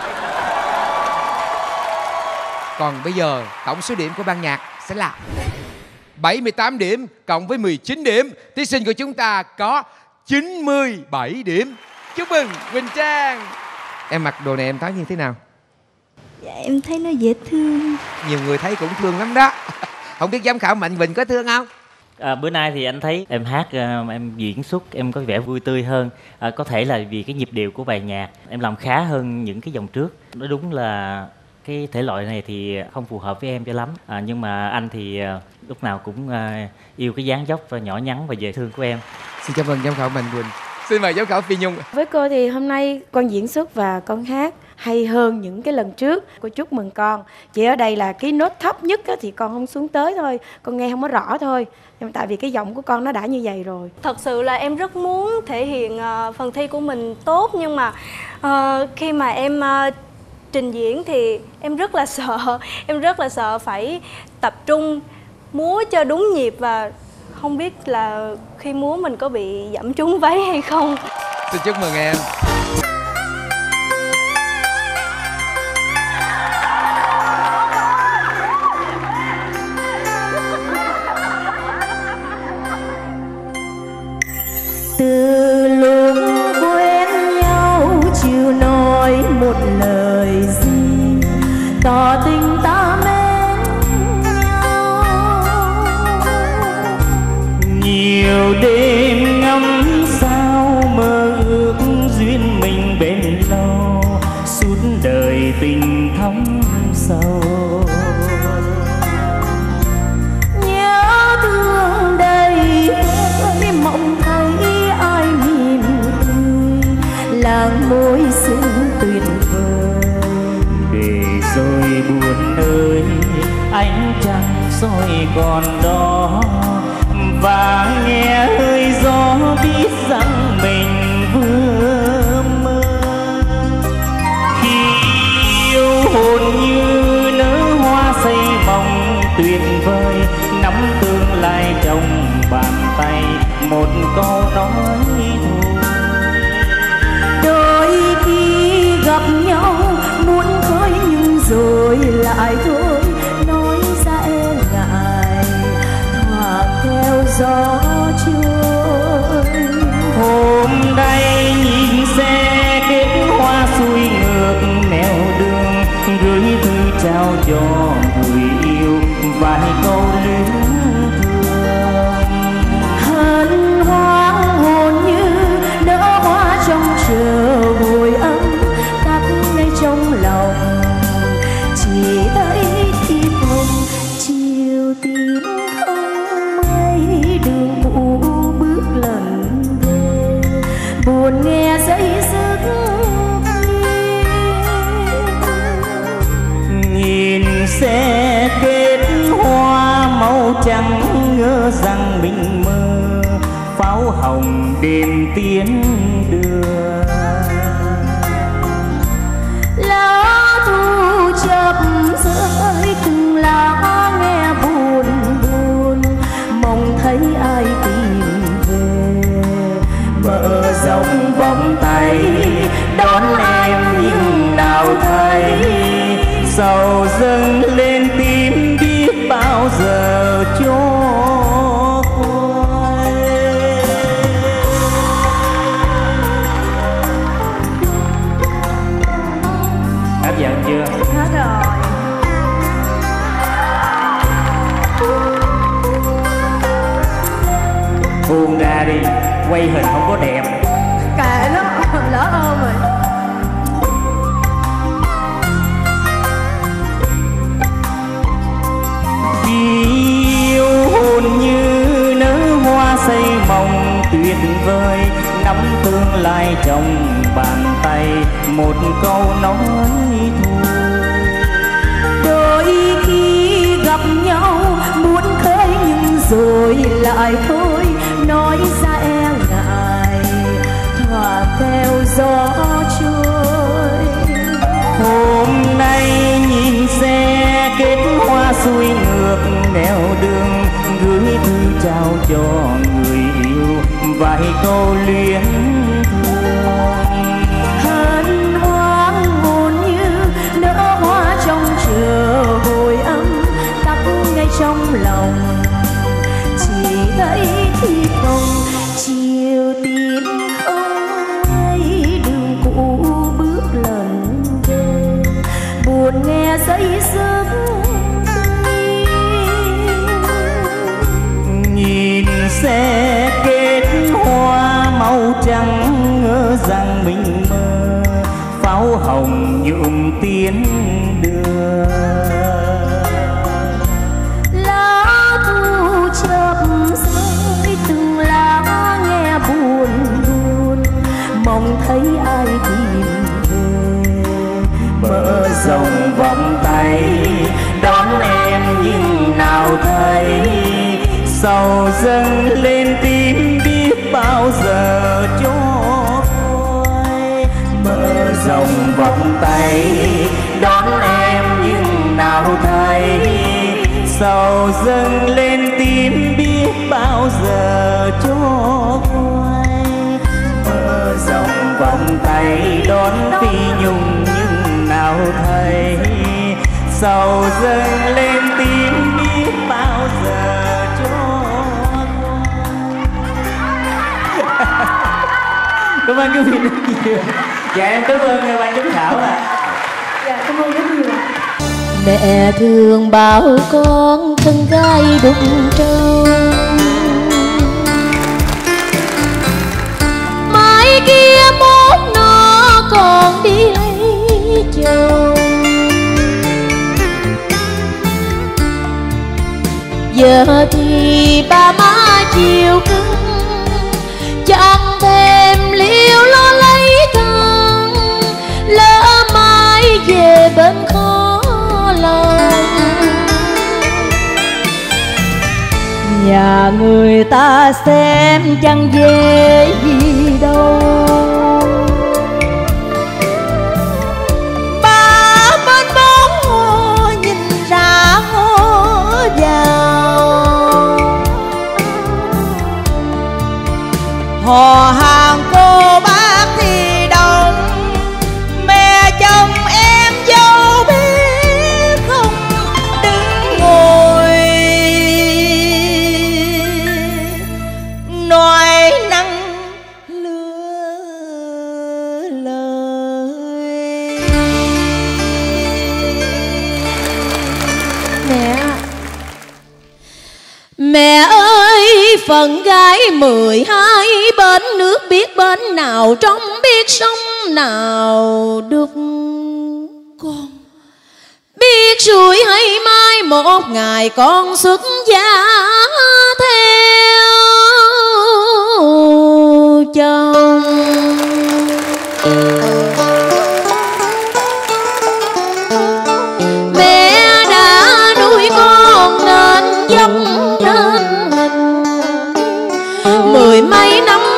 Còn bây giờ tổng số điểm của ban nhạc sẽ là 78 điểm cộng với 19 điểm. Thí sinh của chúng ta có 97 điểm. Chúc mừng Quỳnh Trang. Em mặc đồ này em thấy như thế nào? Dạ em thấy nó dễ thương. Nhiều người thấy cũng thương lắm đó. Không biết giám khảo Mạnh Bình có thương không? Bữa nay thì anh thấy em hát, em diễn xuất em có vẻ vui tươi hơn. Có thể là vì cái nhịp điệu của bài nhạc em làm khá hơn những cái dòng trước. Nói đúng là cái thể loại này thì không phù hợp với em cho lắm. Nhưng mà anh thì lúc nào cũng yêu cái dáng dấp và nhỏ nhắn và dễ thương của em. Xin cảm ơn giám khảo Mạnh Bình. Xin mời giám khảo Phi Nhung. Với cô thì hôm nay con diễn xuất và con hát hay hơn những cái lần trước. Cô chúc mừng con. Chỉ ở đây là cái nốt thấp nhất thì con không xuống tới thôi, con nghe không có rõ thôi. Nhưng tại vì cái giọng của con nó đã như vậy rồi. Thật sự là em rất muốn thể hiện phần thi của mình tốt, nhưng mà khi mà em trình diễn thì em rất là sợ. Em rất là sợ phải tập trung múa cho đúng nhịp, và không biết là khi múa mình có bị dẫm trúng váy hay không. Xin chúc mừng em. Từ lúc quen nhau chưa nói một lời gì, tỏ tình ta mến nhau. Nhiều đêm ngắm sao mơ ước duyên mình bên lâu, suốt đời tình thắm sâu. Nhớ thương đầy ơi, mộng thấy ai mỉm cười, làng môi xinh tuyệt vời. Để rồi buồn ơi, ánh trăng soi còn đó, và nghe hơi gió biết rằng mình vừa mơ. Khi yêu hồn như nở hoa xây mộng tuyệt vời, nắm tương lai trong bàn tay, một câu nói thôi. Đôi khi gặp nhau muốn thôi nhưng rồi lại thôi, nói ra e ngại thoảng theo gió trôi. Hôm nay nhìn xe kết hoa xuôi ngược nẻo đường, gửi thư trao cho người yêu vài câu luyến thương. Hân hoan pháo hồng đêm tiến đưa. Lá thu chập rơi từng lá nghe buồn buồn, mong thấy ai tìm về. Mở rộng vòng tay đón em nhưng nào thấy, sầu dâng lên tim biết bao giờ cho quay. Hấp dẫn chưa? Hết rồi. Buông ra đi, quay hình không có đẹp. Kệ nó, lỡ ôm rồi. Yêu hồn như nở hoa xây mộng tuyệt vời, nắm tương lai trong bàn tay, một câu nói thôi. Đôi khi gặp nhau muốn khơi nhưng rồi lại thôi, nói ra e ngại thỏa theo gió trôi. Hôm nay nhìn xe kết hoa xuôi ngược nẻo đường, gửi thư trao cho người yêu vài câu luyến thương. Hân hoan hồn như nở hoa trong chờ hồi âm, tắt ngay trong lòng chỉ thấy thi không chiều tim không ấy đường cũ bước lần về, buồn nghe dây dứt. Nhìn xe kết hoa màu trắng ngỡ rằng mình mơ, pháo hồng nhuộm tiến đưa. Lá thu chập rơi từng lá nghe buồn buồn, mong thấy ai tìm về. Mở rộng vòng tay đón em nhưng nào thấy, sầu dâng lên tim biết bao giờ cho quay. Mở rộng vòng tay đón em nhưng nào thấy, sầu dâng lên tim biết bao giờ cho quay. Mở rộng vòng tay đón Phi Nhung nhưng nào thấy, sầu dâng lên tim biết bao giờ cho cảm ơn quý vị rất nhiều. Dạ em cảm ơn ban giám khảo ạ. Dạ cảm ơn rất nhiều. Mẹ thường bảo con thân gái đục trâu, mai kia mốt nó còn đi lấy chồng. Giờ thì ba má chiều cưng, chẳng thêm liêu lo lấy thân, lỡ mai về bên khó lòng. Nhà người ta xem chẳng dễ gì đâu, ba bên bóng hồ nhìn ra hồ vào. Họ hàng cô bác thì đông, mẹ chồng em dâu biết không đứng ngồi nói năng lứa lời. Mẹ ơi phận gái 12 bên nước biết bên nào trong biết sông nào được con, biết rồi hay mai một ngày con xuất gia theo chồng. Mẹ đã nuôi con nên dốc nên hình, 10 mấy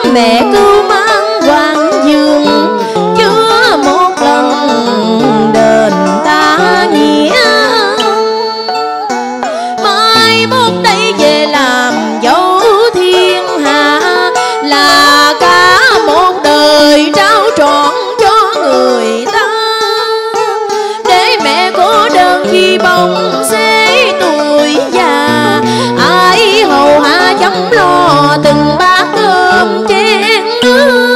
mẹ cưu mang hoàng dương, chưa một lần đền ta nghĩa. Mai mốt đây về làm dâu thiên hạ, là cả một đời trao trọn cho người ta. Để mẹ cô đơn khi bóng xế tuổi già, ai hầu hạ chăm lo từng bát cơm chén nước.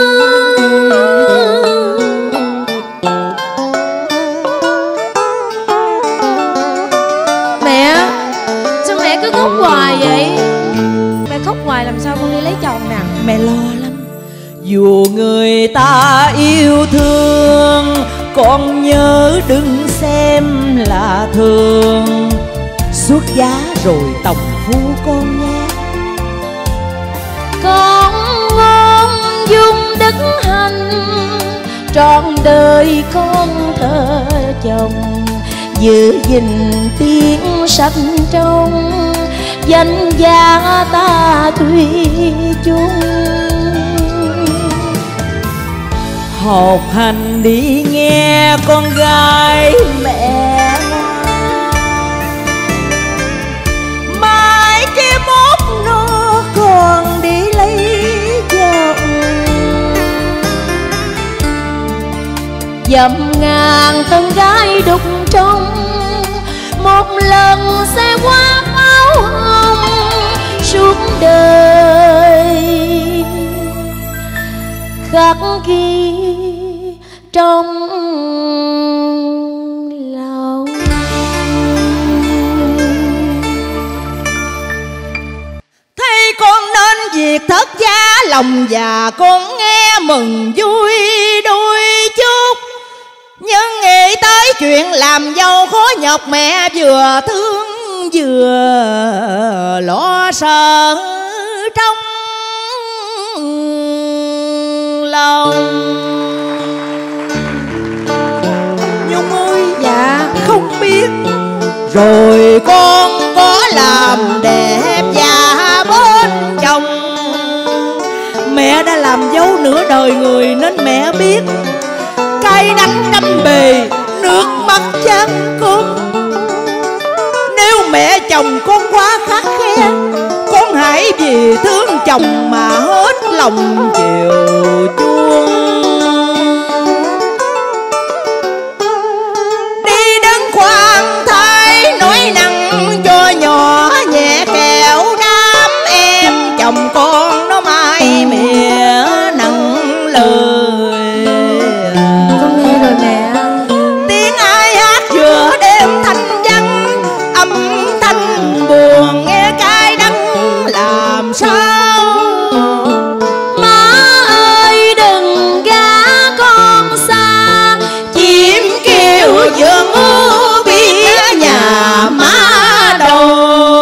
Mẹ, sao mẹ cứ khóc hoài vậy? Mẹ khóc hoài làm sao con đi lấy chồng nè? Mẹ lo lắm. Dù người ta yêu thương, con nhớ đừng xem là thường. Xuất giá rồi tòng phu con nhé. Con ngôn dung đức hạnh, trọn đời con thờ chồng. Giữ gìn tiếng sách trong, danh gia ta tuy chung. Học hành đi nghe con gái mẹ, mai kia mốt nó còn đi lấy chồng. Dầm ngàn thân gái đục trong, một lần sẽ qua máu hồng suốt đời khắc ghi trong lòng. Thấy con nên việc thất giá lòng già, con nghe mừng vui đôi chút. Nhưng nghĩ tới chuyện làm dâu khó nhọc, mẹ vừa thương vừa lo sợ trong lòng. Nhung ơi, dạ không biết rồi con có làm đẹp già bên chồng. Mẹ đã làm dâu nửa đời người nên mẹ biết cay đắng trăm bề, nước mắt chan cơm. Nếu mẹ chồng con quá khắt khe, con hãy vì thương chồng mà hết lòng chiều chuông. Đi đứng khoan thái nói năng cho nhỏ nhẹ kẹo đám em chồng con nó mai mẹ nặng lời. Con nghe rồi mẹ. Tiếng ai hát giữa đêm thanh vắng, âm thanh buồn nghe cay đắng làm sao. Má ơi đừng gả con xa, chim kêu giường u biết nhà má đâu.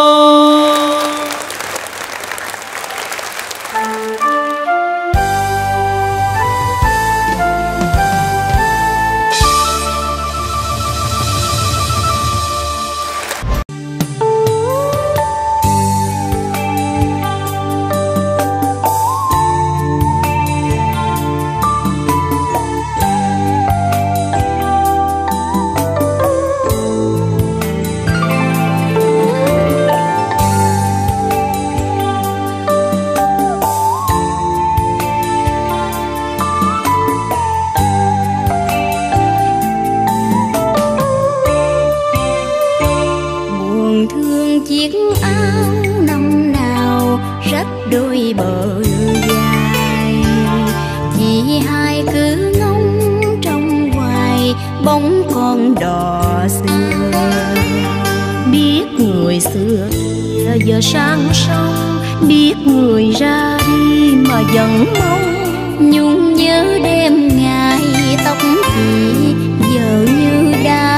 Buồn thương chiếc áo năm nào rách đôi bờ dài, chị hai cứ ngóng trong hoài bóng con đò xưa. Biết người xưa giờ sang sông, biết người ra đi mà vẫn mong. Nhung nhớ đêm ngày tóc chị giờ như đã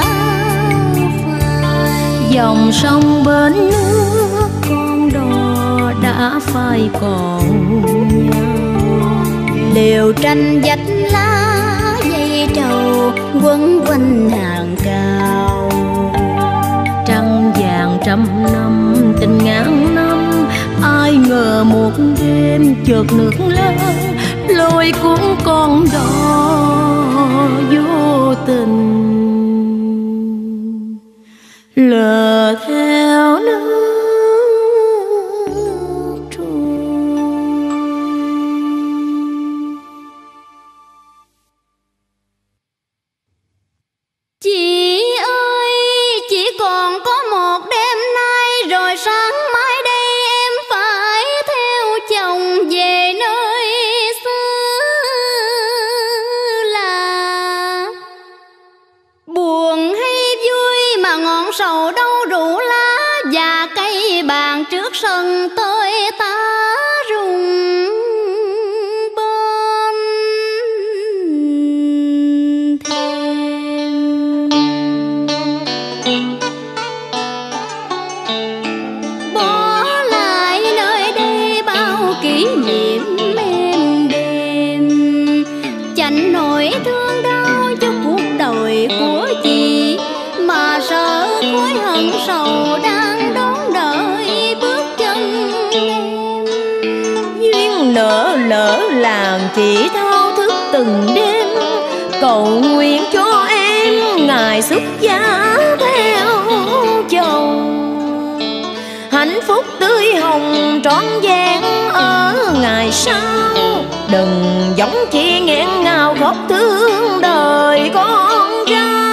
phai. Dòng sông bên nước con đò đã phai còn nhau. Lều tranh vách lá dây trầu quấn quanh hàng cao. Trăng vàng trăm năm tình ngàn năm, ai ngờ một đêm chợt nước lớn lôi cuốn con đò vô tình lờ theo nước Chị ơi, chỉ còn có một đêm nay rồi sáng mai đây em phải theo chồng về nơi xứ là buồn hay vui mà ngọn sầu đâu rủ lá và cây bàn trước sân tôi ta rụng sầu đang đón đợi bước chân em. Duyên nợ lỡ làng chỉ thao thức từng đêm, cầu nguyện cho em ngày xuất gia theo chồng. Hạnh phúc tươi hồng trọn vẹn ở ngày sau, đừng giống chị nghẹn ngào khóc thương đời con trai.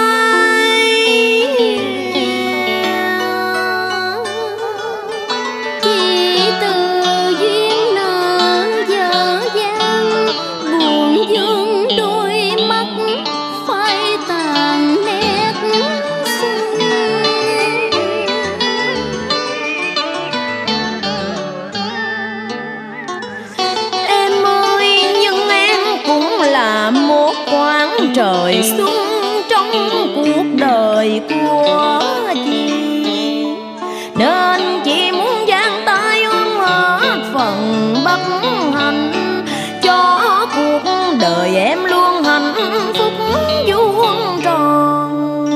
Trời xuân trong cuộc đời của chị, nên chị muốn giang tay ôm hết phần bất hạnh, cho cuộc đời em luôn hạnh phúc vuông tròn.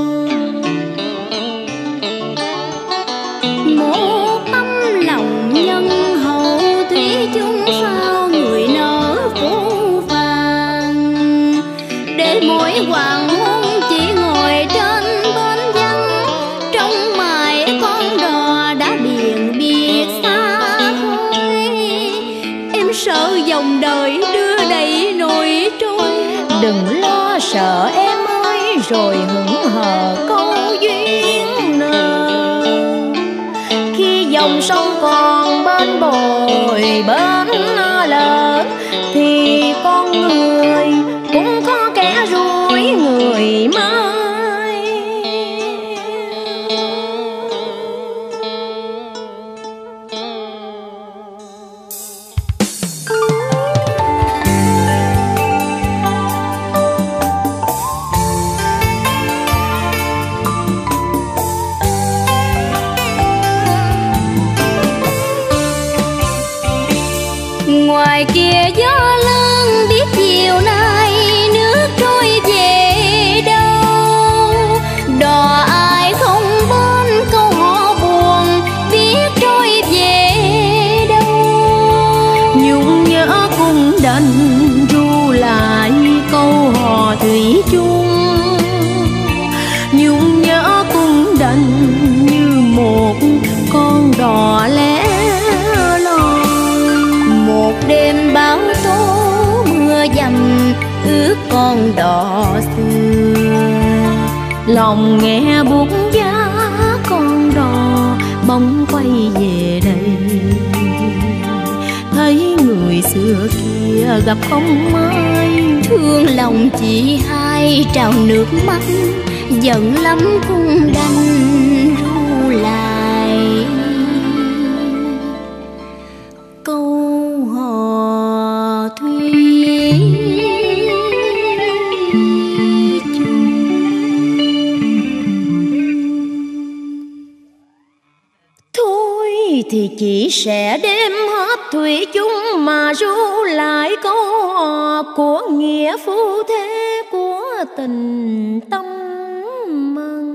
Một tấm lòng nhân hậu thủy chung sao người nỡ phũ phàng, để mỗi hoàng hôn chỉ ngồi trên bến vắng, trong mài con đò đã biển biệt xa khơi. Em sợ dòng đời đưa đẩy nổi trôi, đừng lo sợ em ơi rồi hững hờ câu duyên nợ. Khi dòng sông còn bên bồi bên lỡ, thì con người cũng có kẻ rủi người mai. Ngoài kia gió lớn biết chiều nay nước trôi về đâu, đò ai không bên câu hò buồn biết trôi về đâu. Nhung nhớ cũng đành ru lại câu hò thủy chung, nhung nhớ cũng đành như một con đò lẻ loi. Một đêm bão tố mưa dầm ướt con đò xưa, lòng nghe buốt giá con đò bóng quay về đây. Thấy người xưa kia gặp không ai, thương lòng chị hai trào nước mắt, giận lắm cũng đành ru lại câu hò thủy chung. Thôi thì chị sẽ đem hết thủy chung mà ru lại câu hò của nghĩa phu thế của tình tâm măng,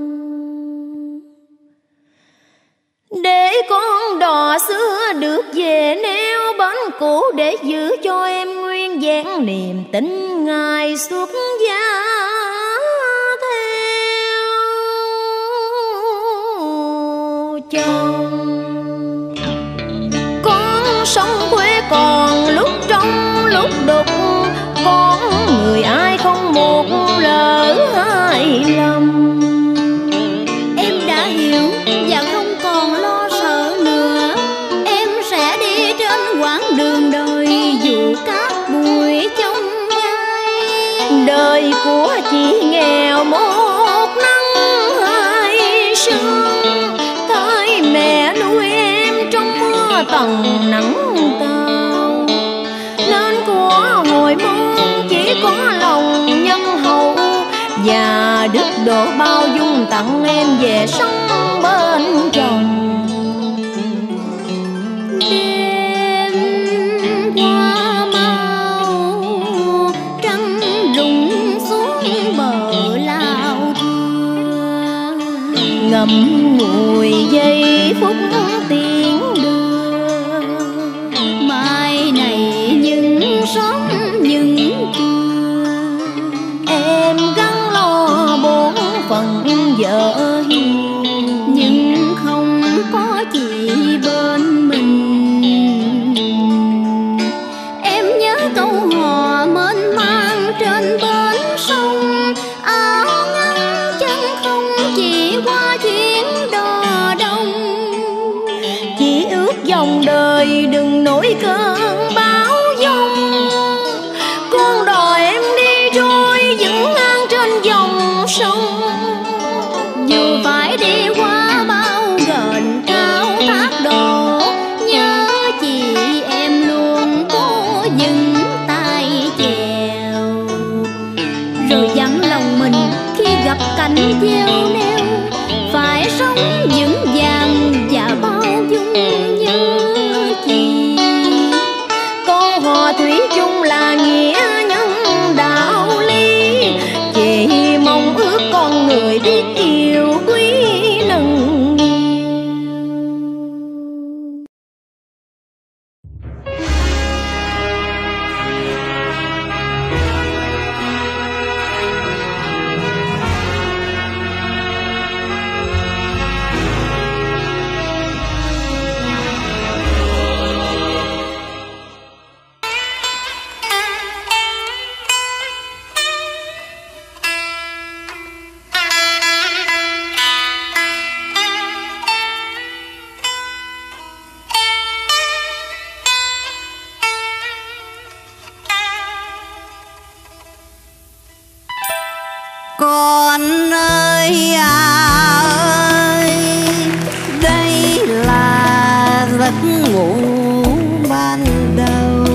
để con đò xưa được về neo bến cũ, để giữ cho em nguyên dáng niềm tin ngày xuất gia theo chồng. Con sống quê còn lúc trong lúc đục, con người ai không một lỡ hai lầm. Em đã hiểu và không còn lo sợ nữa. Em sẽ đi trên quãng đường đời dù cát bụi trong gai. Đời của chị nghèo một nắng hai sương, thay mẹ nuôi em trong mưa tầng nắng tao. Nên của hồi môn chỉ có lòng nhân hậu, và đức độ bao dung tặng em về sống bên chồng. Đêm qua mau trăng rụng xuống bờ lao thưa, Ngậm ngùi giây phút tiếng đưa. mai này những sớm những trưa, Em gắng lo bổn phận vợ hiền, nhưng không có chị bên mình. Em nhớ câu hò mênh mang trên bến sông, áo ngắn chân không chỉ qua chuyến đò đông. chỉ ước dòng đời đừng nổi cơn bão giông. Con đò em đi trôi vững ngang trên dòng sông, Dù phải đi qua bao gành cao thác đổ, nhớ chị em luôn cố dừng tay chèo. Rồi dặn lòng mình khi gặp cảnh gieo neo, phải sống vững vàng và bao dung như chị. câu hò thủy chung là nghĩa nhân đạo lý. Chị mong ước con người biết yêu quý nâng niu. Con ơi à ơi, đây là giấc ngủ ban đầu.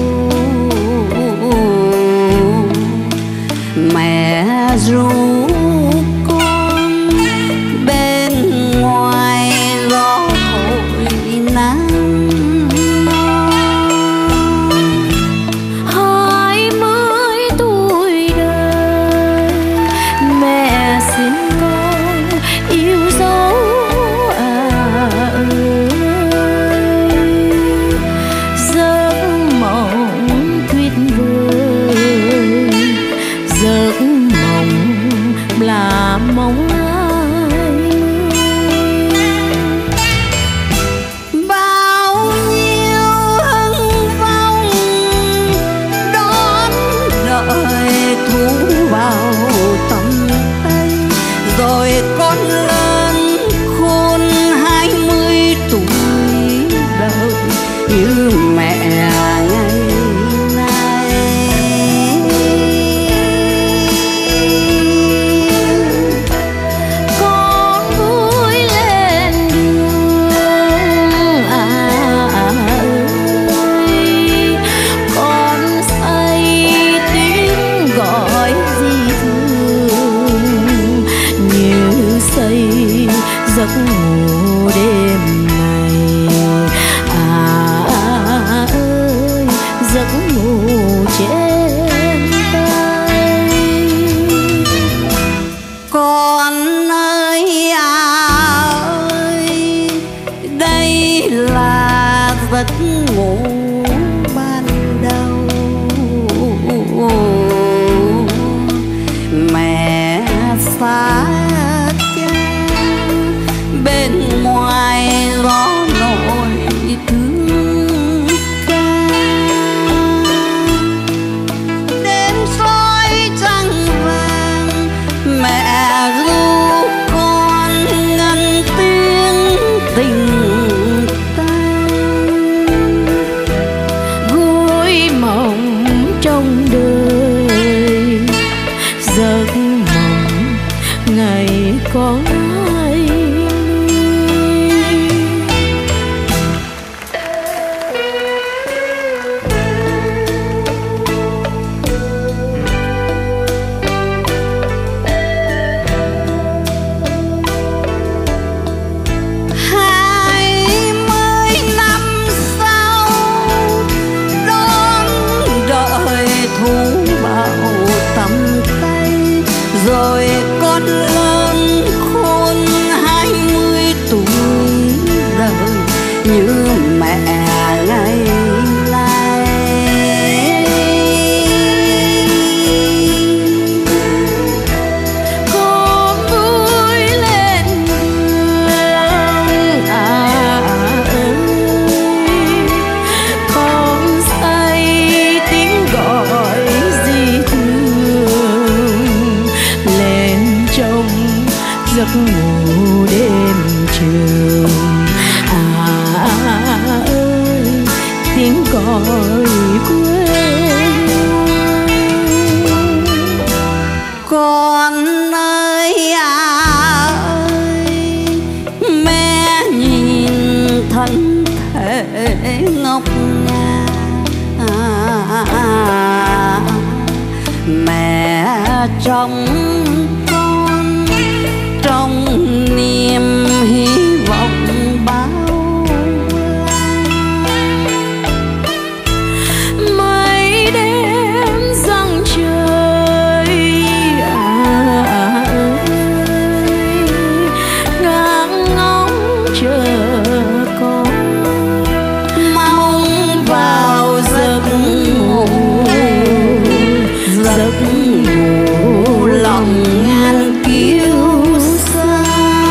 Mẹ ru con bên ngoài gió thổi nắng. 20 tuổi đời, mẹ xin con yêu dấu ơi. Giấc mộng tuyệt vời, giấc mộng là mong ai. Bao nhiêu hân vong đón đợi thu vào tầm tay, rồi con lớn khôn 20 tuổi đời như mẹ ngày nay. Con vui lên đường ơi, con say tiếng gọi di thương, như say giấc ngủ đêm này. Ơi giấc ngủ trên tay. Con ơi à ơi, đây là giấc ngủ ban đầu. thủ bao tầm tay, rồi con lớn khôn 20 tuổi đời như mẹ ngày nay. Con vui lên đường ơi, con say tiếng gọi di thương lên trong giấc ngủ đêm trường. Ơi tiếng gọi quê Con ơi ơi, mẹ nhìn thân thể ngọc ngà, mẹ trong con trong niềm hy vọng bao mây đêm răng trời ơi, ngang ngóng chờ con mong vào giấc ngủ, giấc ngủ lòng ngàn kiêu sa,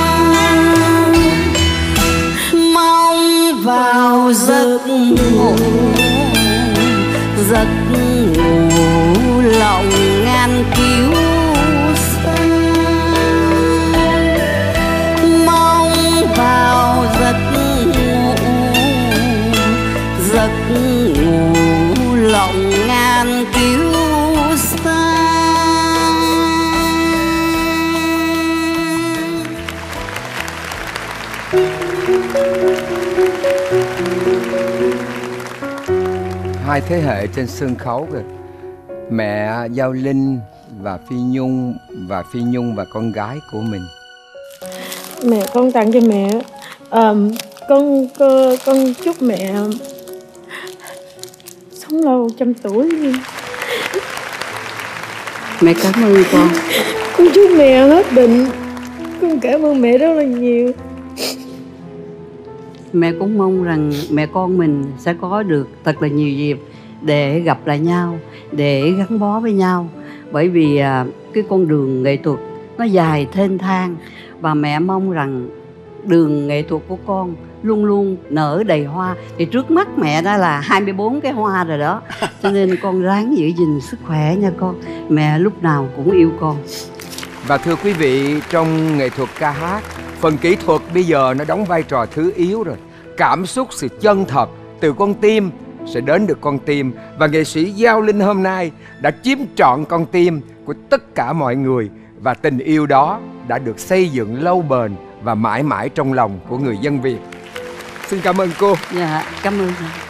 mong vào giấc ngủ, giấc ngủ lòng ngàn kiêu sa, mong vào giấc ngủ, giấc ngủ lòng ngàn kiêu sa. Hai thế hệ trên sân khấu kìa, mẹ Giao Linh và Phi Nhung, và Phi Nhung và con gái của mình. Mẹ con tặng cho mẹ, con chúc mẹ sống lâu 100 tuổi. Mẹ cảm ơn con. Con chúc mẹ hết bệnh. Con cảm ơn mẹ rất là nhiều. Mẹ cũng mong rằng mẹ con mình sẽ có được thật là nhiều dịp để gặp lại nhau, để gắn bó với nhau. Bởi vì cái con đường nghệ thuật nó dài thênh thang, và mẹ mong rằng đường nghệ thuật của con luôn luôn nở đầy hoa. Thì trước mắt mẹ đã là 24 cái hoa rồi đó. Cho nên con ráng giữ gìn sức khỏe nha con. Mẹ lúc nào cũng yêu con. Và thưa quý vị, trong nghệ thuật ca hát, phần kỹ thuật bây giờ nó đóng vai trò thứ yếu rồi. Cảm xúc, sự chân thật từ con tim sẽ đến được con tim. Và nghệ sĩ Giao Linh hôm nay đã chiếm trọn con tim của tất cả mọi người. Và tình yêu đó đã được xây dựng lâu bền và mãi mãi trong lòng của người dân Việt. Xin cảm ơn cô. Dạ, cảm ơn.